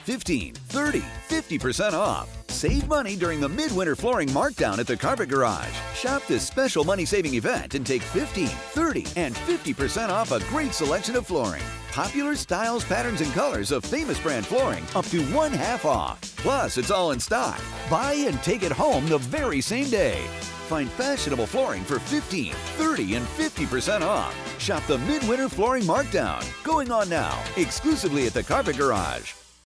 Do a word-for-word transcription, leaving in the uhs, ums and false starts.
fifteen, thirty, fifty percent off. Save money during the Midwinter Flooring Markdown at the Carpet Garage. Shop this special money-saving event and take fifteen, thirty, and fifty percent off a great selection of flooring. Popular styles, patterns, and colors of famous brand flooring up to one half off. Plus, it's all in stock. Buy and take it home the very same day. Find fashionable flooring for fifteen, thirty, and fifty percent off. Shop the Midwinter Flooring Markdown. Going on now, exclusively at the Carpet Garage.